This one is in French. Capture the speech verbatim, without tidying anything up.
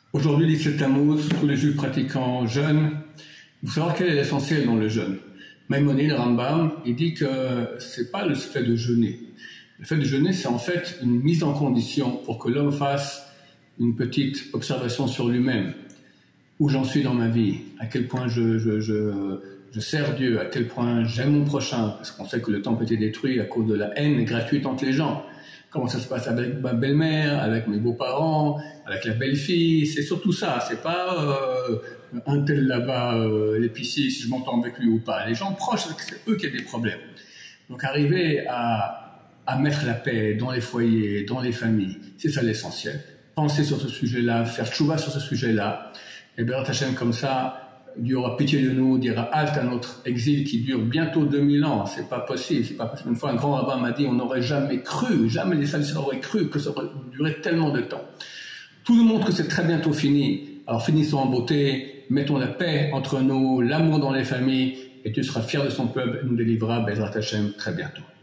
Aujourd'hui, dix-sept Tammuz, tous les juifs pratiquants jeûnent. Il faut savoir quel est l'essentiel dans le jeûne. Maïmonide, le Rambam, il dit que c'est pas le fait de jeûner. Le fait de jeûner, c'est en fait une mise en condition pour que l'homme fasse une petite observation sur lui-même. Où j'en suis dans ma vie, à quel point je, je, je, je sers Dieu, à quel point j'aime mon prochain, parce qu'on sait que le temple était détruit à cause de la haine gratuite entre les gens. Comment ça se passe avec ma belle-mère, avec mes beaux-parents, avec la belle-fille, c'est surtout ça, c'est pas euh, un tel là-bas, euh, l'épicier, si je m'entends avec lui ou pas. Les gens proches, c'est eux qui ont des problèmes. Donc arriver à, à mettre la paix dans les foyers, dans les familles, c'est ça l'essentiel. Penser sur ce sujet-là, faire tchouva sur ce sujet-là, et bien Hachem comme ça, Dieu aura pitié de nous, dira halte à notre exil qui dure bientôt deux mille ans. C'est pas possible, c'est pas possible. Une fois, un grand rabbin m'a dit, on n'aurait jamais cru, jamais les salles auraient cru que ça aurait duré tellement de temps. Tout nous montre que c'est très bientôt fini. Alors finissons en beauté, mettons la paix entre nous, l'amour dans les familles, et tu seras fier de son peuple, il nous délivrera, Bezrat Hachem, très bientôt.